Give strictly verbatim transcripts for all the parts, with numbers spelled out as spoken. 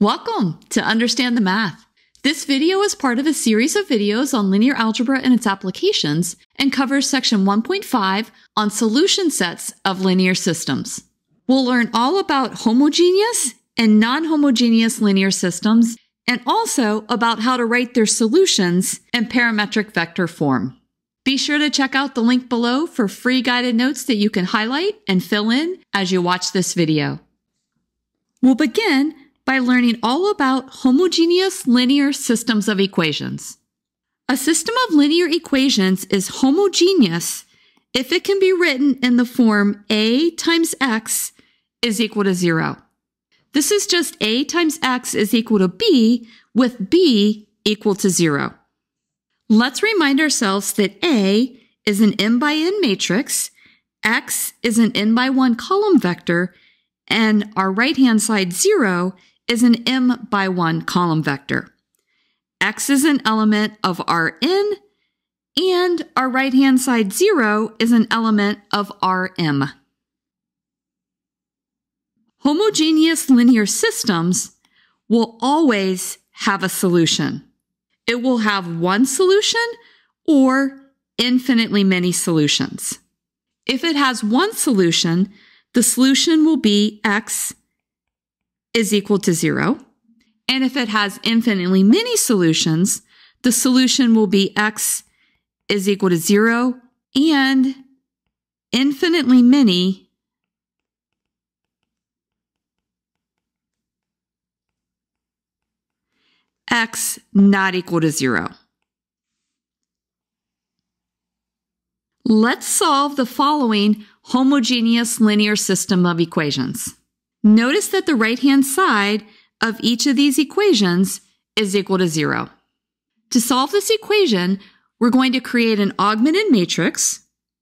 Welcome to Understand the Math. This video is part of a series of videos on linear algebra and its applications and covers section one point five on solution sets of linear systems. We'll learn all about homogeneous and non-homogeneous linear systems and also about how to write their solutions in parametric vector form. Be sure to check out the link below for free guided notes that you can highlight and fill in as you watch this video. We'll begin by learning all about homogeneous linear systems of equations. A system of linear equations is homogeneous if it can be written in the form a times x is equal to zero. This is just a times x is equal to b with b equal to zero. Let's remind ourselves that A is an n by n matrix, x is an n by one column vector, and our right-hand side zero is an m by one column vector. X is an element of Rn, and our right-hand side zero is an element of Rm. Homogeneous linear systems will always have a solution. It will have one solution or infinitely many solutions. If it has one solution, the solution will be x is equal to zero. And if it has infinitely many solutions, the solution will be x is equal to zero and infinitely many x not equal to zero. Let's solve the following homogeneous linear system of equations. Notice that the right-hand side of each of these equations is equal to zero. To solve this equation, we're going to create an augmented matrix.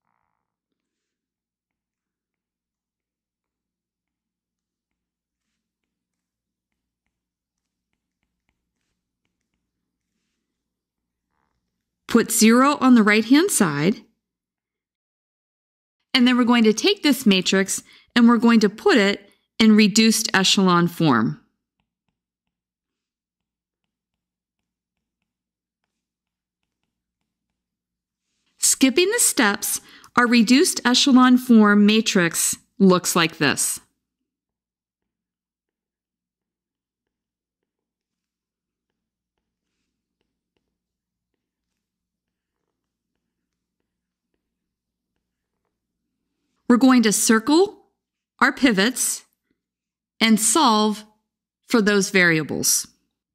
Put zero on the right-hand side. And then we're going to take this matrix and we're going to put it in reduced echelon form. Skipping the steps, our reduced echelon form matrix looks like this. We're going to circle our pivots and solve for those variables.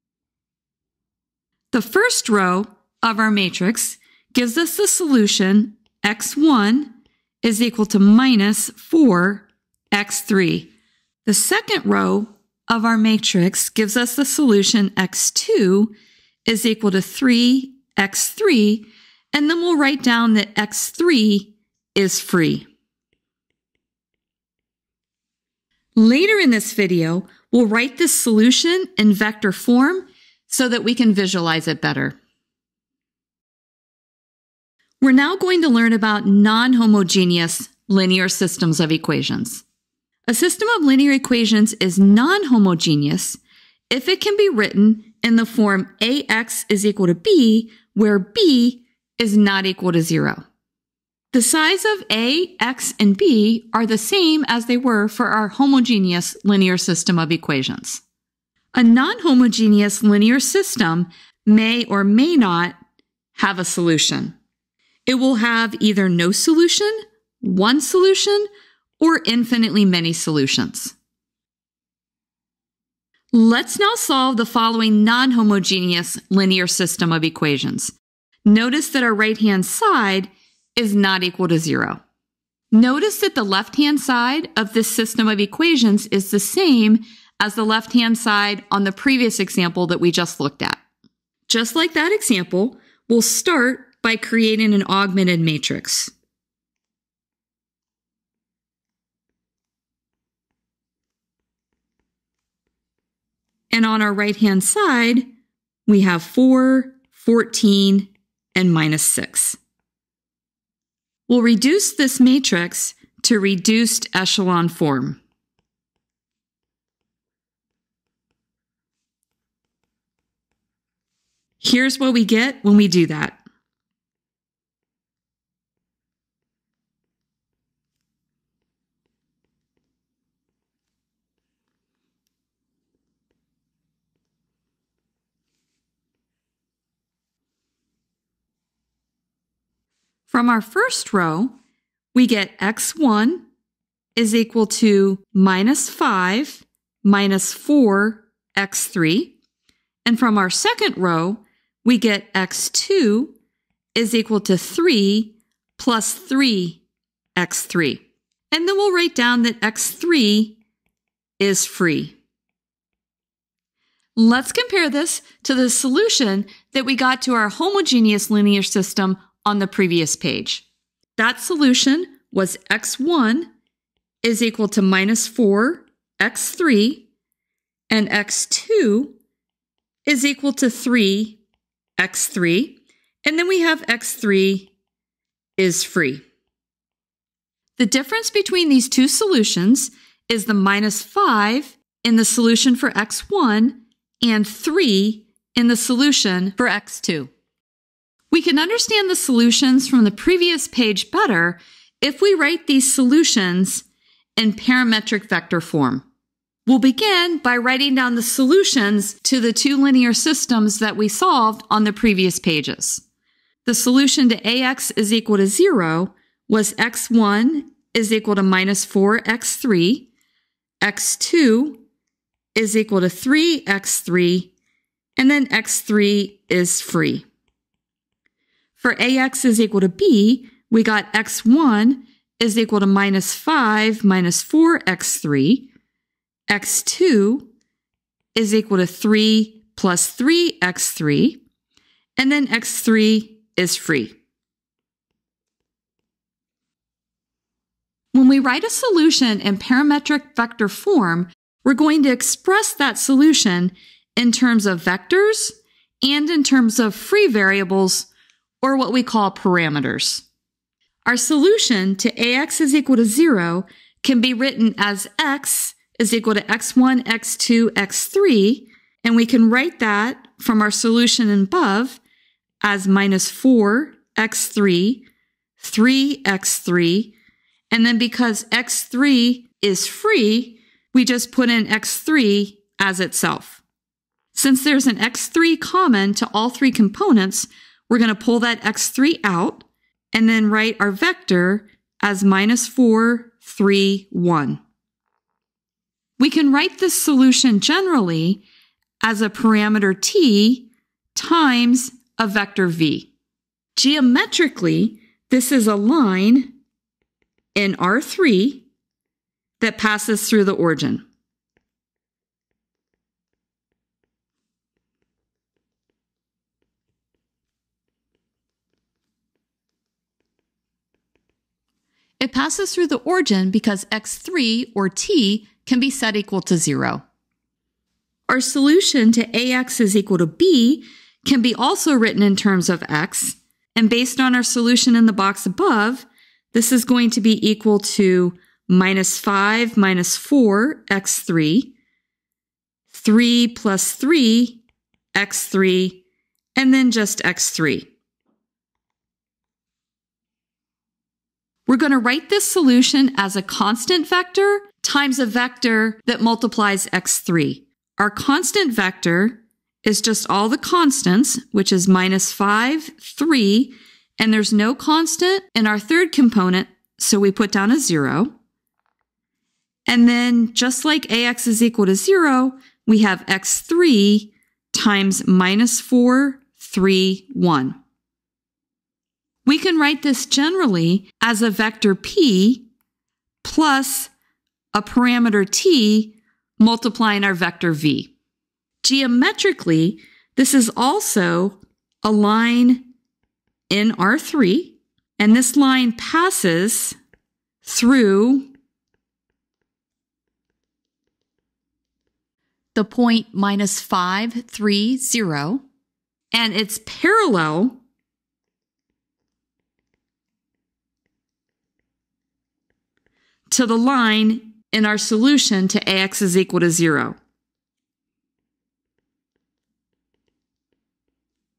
The first row of our matrix gives us the solution x one is equal to minus four x three. The second row of our matrix gives us the solution x two is equal to three x three, and then we'll write down that x three is free. Later in this video, we'll write this solution in vector form so that we can visualize it better. We're now going to learn about non-homogeneous linear systems of equations. A system of linear equations is non-homogeneous if it can be written in the form ax is equal to b, where b is not equal to zero. The size of a, x, and b are the same as they were for our homogeneous linear system of equations. A non-homogeneous linear system may or may not have a solution. It will have either no solution, one solution, or infinitely many solutions. Let's now solve the following non-homogeneous linear system of equations. Notice that our right-hand side is not equal to zero. Notice that the left-hand side of this system of equations is the same as the left-hand side on the previous example that we just looked at. Just like that example, we'll start by creating an augmented matrix. And on our right-hand side, we have four, fourteen, and minus six. We'll reduce this matrix to reduced echelon form. Here's what we get when we do that. From our first row, we get x one is equal to minus five minus four x three. And from our second row, we get x two is equal to three plus three x three. And then we'll write down that x three is free. Let's compare this to the solution that we got to our homogeneous linear system on the previous page. That solution was x one is equal to minus four x three, and x two is equal to three x three, and then we have x three is free. The difference between these two solutions is the minus five in the solution for x one and three in the solution for x two. We can understand the solutions from the previous page better if we write these solutions in parametric vector form. We'll begin by writing down the solutions to the two linear systems that we solved on the previous pages. The solution to ax is equal to zero was x one is equal to minus four x three, x two is equal to three x three, and then x three is free. For ax is equal to b, we got x one is equal to minus five minus four x three, x two is equal to three plus three x three, and then x three is free. When we write a solution in parametric vector form, we're going to express that solution in terms of vectors and in terms of free variables, or what we call parameters. Our solution to ax is equal to zero can be written as x is equal to x one, x two, x three, and we can write that from our solution above as minus four x three, three x three, and then because x three is free, we just put in x three as itself. Since there's an x three common to all three components, we're going to pull that x three out and then write our vector as minus four, three, one. We can write this solution generally as a parameter t times a vector v. Geometrically, this is a line in R three that passes through the origin. It passes through the origin because x three, or t, can be set equal to zero. Our solution to ax is equal to b can be also written in terms of x, and based on our solution in the box above, this is going to be equal to minus five minus four x three, three plus three x three, and then just x three. We're going to write this solution as a constant vector times a vector that multiplies x three. Our constant vector is just all the constants, which is minus five, three, and there's no constant in our third component, so we put down a zero. And then just like ax is equal to zero, we have x three times minus four, three, one. We can write this generally as a vector p plus a parameter t multiplying our vector v. Geometrically, this is also a line in R three, and this line passes through the point minus five, three, zero, and it's parallel to the line in our solution to ax is equal to zero.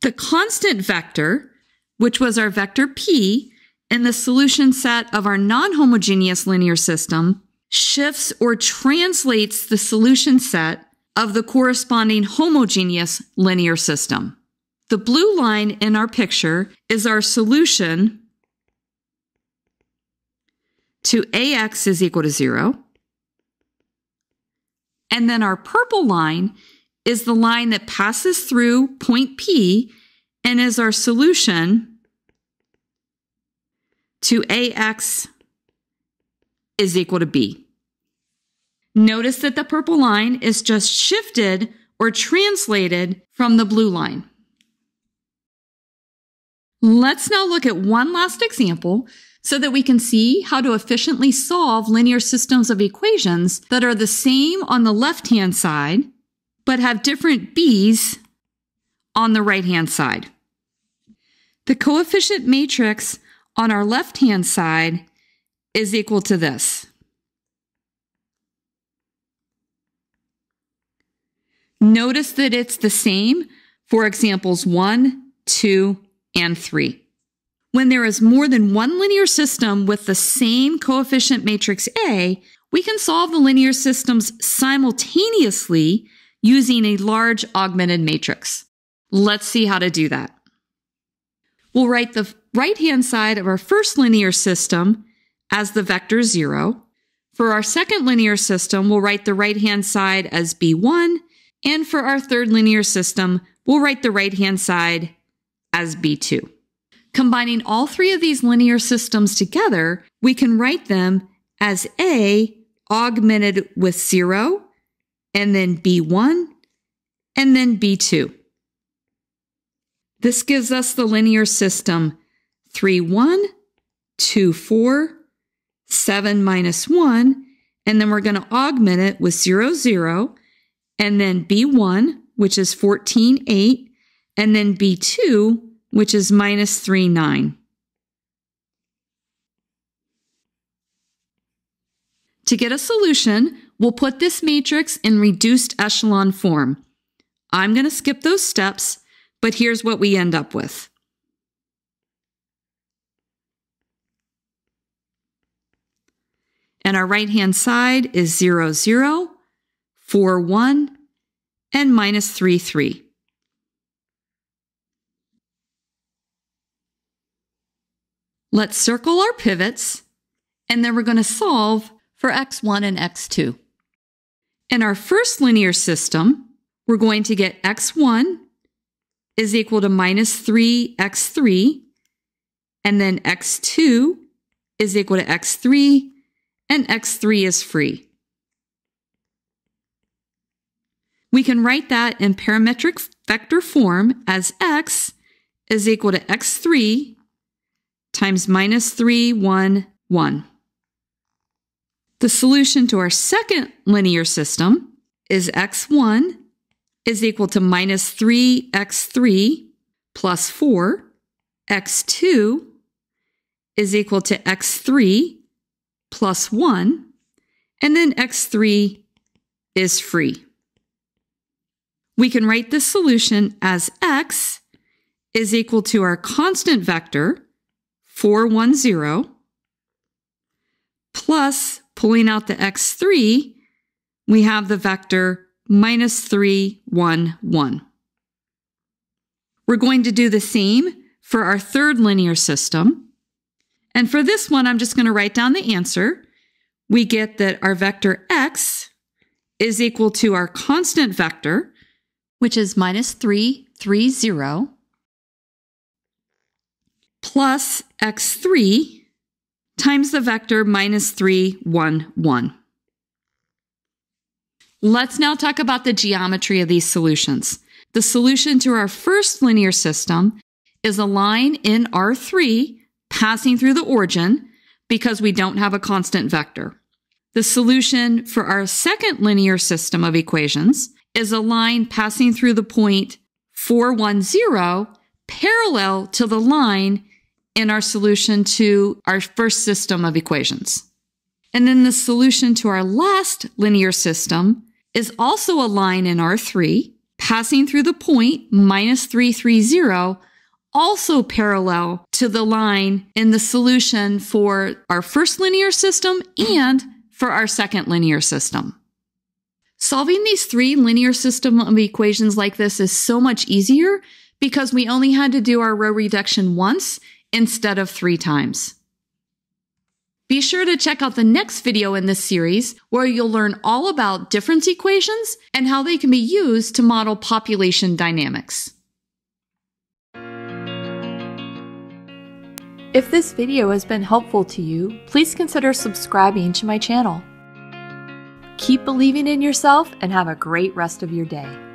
The constant vector, which was our vector p, in the solution set of our non-homogeneous linear system, shifts or translates the solution set of the corresponding homogeneous linear system. The blue line in our picture is our solution to ax is equal to zero. And then our purple line is the line that passes through point P and is our solution to ax is equal to b. Notice that the purple line is just shifted or translated from the blue line. Let's now look at one last example so that we can see how to efficiently solve linear systems of equations that are the same on the left-hand side, but have different b's on the right-hand side. The coefficient matrix on our left-hand side is equal to this. Notice that it's the same for examples one, two, and three. When there is more than one linear system with the same coefficient matrix A, we can solve the linear systems simultaneously using a large augmented matrix. Let's see how to do that. We'll write the right-hand side of our first linear system as the vector zero. For our second linear system, we'll write the right-hand side as b one, and for our third linear system, we'll write the right-hand side as b two. Combining all three of these linear systems together, we can write them as A augmented with zero, and then b one, and then b two. This gives us the linear system three, one, two, four, seven minus one, and then we're going to augment it with zero, zero, and then b one, which is fourteen, eight, and then b two, which is minus three, nine. To get a solution, we'll put this matrix in reduced echelon form. I'm going to skip those steps, but here's what we end up with. And our right-hand side is zero, zero, four, one, and minus three, three. Let's circle our pivots, and then we're going to solve for x one and x two. In our first linear system, we're going to get x one is equal to minus three x three, and then x two is equal to x three, and x three is free. We can write that in parametric vector form as x is equal to x three times minus three, one, one. The solution to our second linear system is x one is equal to minus three x three plus four. x two is equal to x three plus one, and then x three is free. We can write this solution as x is equal to our constant vector, four, one, zero, plus, pulling out the x three, we have the vector minus three, one, one. We're going to do the same for our third linear system. And for this one, I'm just going to write down the answer. We get that our vector x is equal to our constant vector, which is minus three, three, zero, plus x three times the vector minus three, one, one. Let's now talk about the geometry of these solutions. The solution to our first linear system is a line in R three passing through the origin because we don't have a constant vector. The solution for our second linear system of equations is a line passing through the point four, one, zero parallel to the line in our solution to our first system of equations. And then the solution to our last linear system is also a line in R three passing through the point minus three, three, zero, also parallel to the line in the solution for our first linear system and for our second linear system. Solving these three linear system of equations like this is so much easier because we only had to do our row reduction once instead of three times. Be sure to check out the next video in this series where you'll learn all about difference equations and how they can be used to model population dynamics. If this video has been helpful to you, please consider subscribing to my channel. Keep believing in yourself and have a great rest of your day.